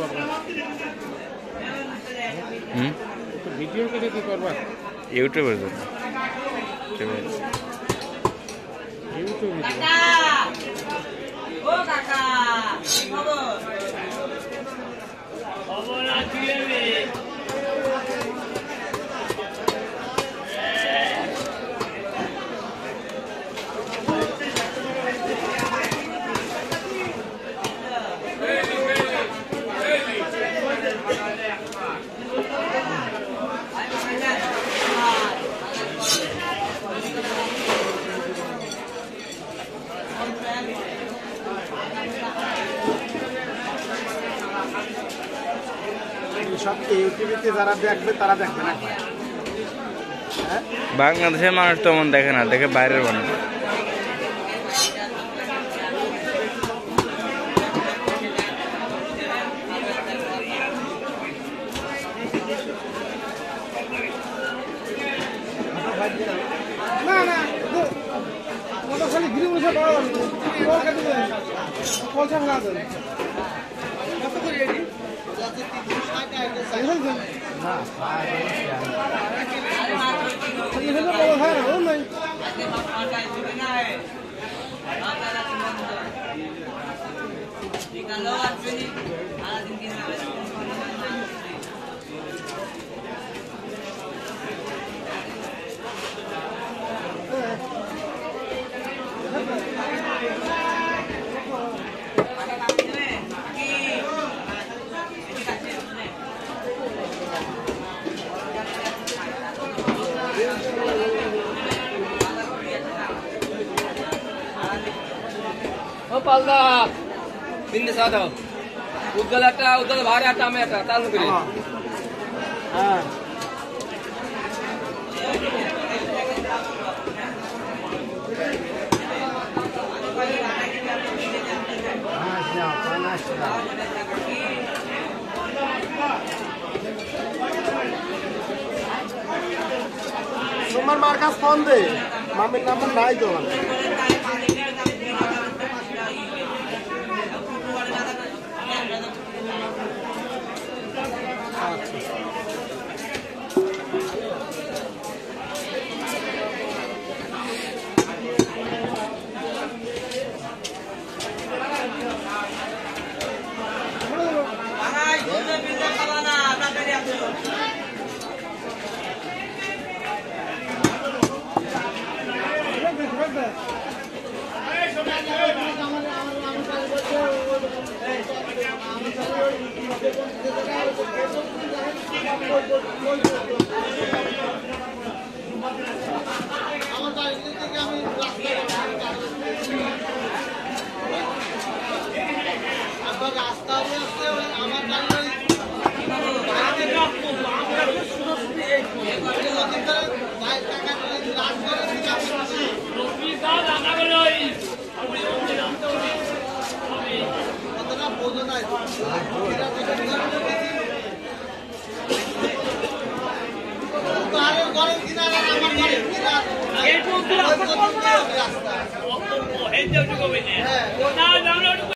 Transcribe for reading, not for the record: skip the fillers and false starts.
করবা ভিডিও করে কি করবা ইউটিউবের জন্য ইউটিউবে ও কাকা কি খবর খবর আছে রে সব ইউটিউবে যারা দেখবে তারা দেখবে না বাংলাদেশের মানুষ তো এমন দেখে না, দেখে বাইরের মানুষ। না না ওটা খালি ঘিরে বসে বড় কল কাটি দেন কল ছাড়া দেন কত করে এডি না ये तो बहुत है ना नहीं निकालो आदमी आधा दिन की ও পালদা বিন্দে সাদা উদ্গল একটা উদ্গল ভারে একটা আমি একটা তাল করে হ্যাঁ তোমার মার কাছে ফোন দে মামির নাম্বার নাই তো